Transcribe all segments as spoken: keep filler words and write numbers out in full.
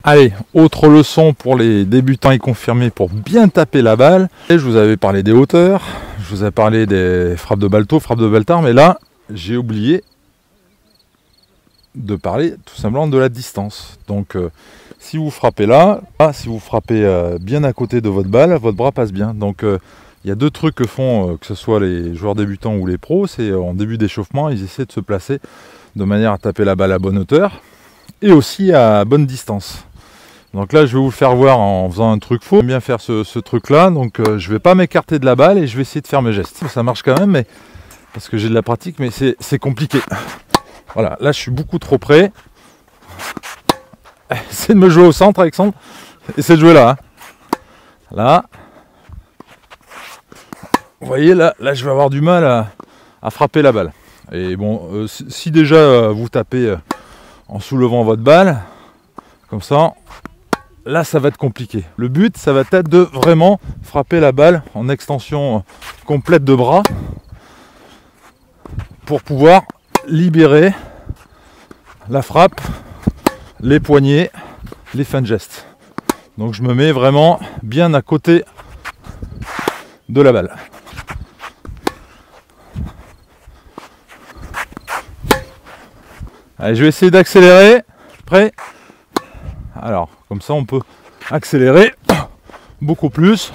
Allez, autre leçon pour les débutants et confirmés pour bien taper la balle. Et je vous avais parlé des hauteurs, je vous avais parlé des frappes de balto, frappes de baltard, mais là, j'ai oublié de parler tout simplement de la distance. Donc, euh, si vous frappez là, ah, si vous frappez euh, bien à côté de votre balle, votre bras passe bien. Donc, il euh, y a deux trucs que font, euh, que ce soit les joueurs débutants ou les pros, c'est euh, en début d'échauffement, ils essaient de se placer de manière à taper la balle à bonne hauteur et aussi à bonne distance. Donc là, je vais vous le faire voir en faisant un truc faux. J'aime bien faire ce, ce truc-là, donc euh, je vais pas m'écarter de la balle et je vais essayer de faire mes gestes. Ça marche quand même, mais parce que j'ai de la pratique, mais c'est compliqué. Voilà, là, je suis beaucoup trop près. Essaye de me jouer au centre, Alexandre. Essaye de jouer là. Hein. Là. Vous voyez, là, là, je vais avoir du mal à, à frapper la balle. Et bon, euh, si, si déjà euh, vous tapez euh, en soulevant votre balle, comme ça... Là, ça va être compliqué. Le but, ça va être de vraiment frapper la balle en extension complète de bras pour pouvoir libérer la frappe, les poignets, les fins de geste. Donc, je me mets vraiment bien à côté de la balle. Allez, je vais essayer d'accélérer. Prêt ? Alors, comme ça, on peut accélérer beaucoup plus.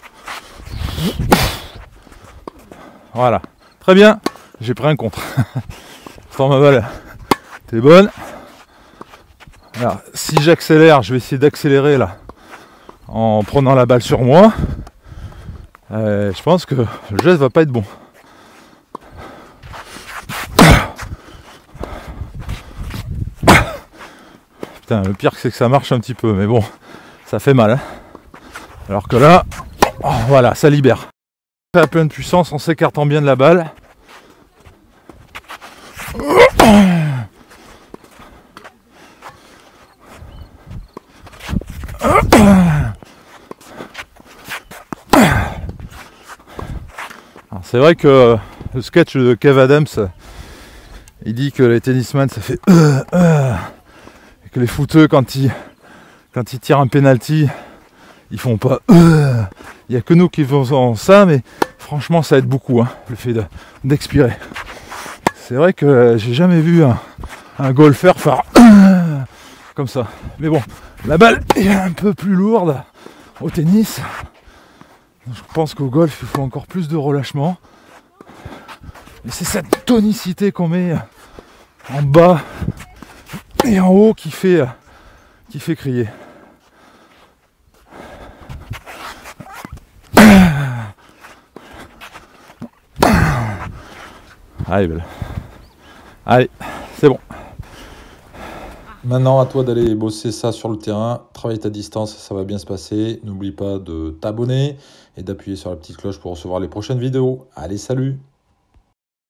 Voilà. Très bien. J'ai pris un contre. Pourtant, ma balle, t'es bonne. Alors, si j'accélère, je vais essayer d'accélérer là, en prenant la balle sur moi. Euh, je pense que le geste va pas être bon. Le pire c'est que ça marche un petit peu, mais bon, ça fait mal. Hein. Alors que là, oh, voilà, ça libère. À pleine puissance en s'écartant bien de la balle. C'est vrai que le sketch de Kev Adams, il dit que les tennisman ça fait euh, euh. que les footeux quand ils, quand ils tirent un penalty ils font pas euh. Il n'y a que nous qui faisons ça, mais franchement ça aide beaucoup hein, le fait d'expirer. C'est vrai que j'ai jamais vu un, un golfeur faire euh. comme ça, mais bon, la balle est un peu plus lourde au tennis. Je pense qu'au golf il faut encore plus de relâchement, et c'est cette tonicité qu'on met en bas et en haut qui fait, qui fait crier. Allez, belle. Allez, c'est bon. Maintenant, à toi d'aller bosser ça sur le terrain. Travaille ta distance, ça va bien se passer. N'oublie pas de t'abonner et d'appuyer sur la petite cloche pour recevoir les prochaines vidéos. Allez, salut!